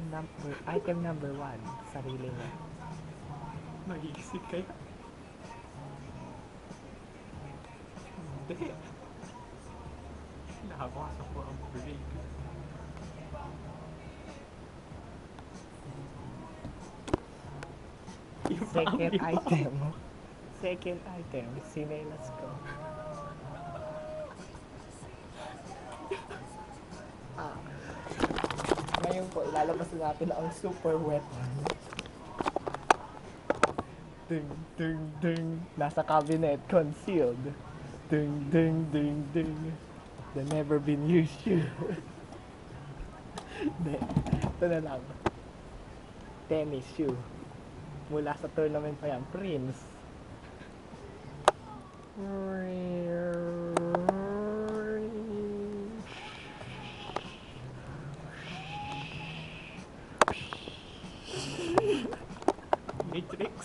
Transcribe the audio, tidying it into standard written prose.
Item number 1, sarili mo. Mag-iisip kaya? Hindi. Nakapasok ko ang break. Second item, sinelas ko. Ngayon po, ilalabas natin ang super wet. Ding, ding, ding. Nasa cabinet, concealed. Ding, ding, ding, ding. The never been used shoe. Hindi. Ito na lang. Tennis shoe. Mula sa tournament pa yan. Prince. Matrix.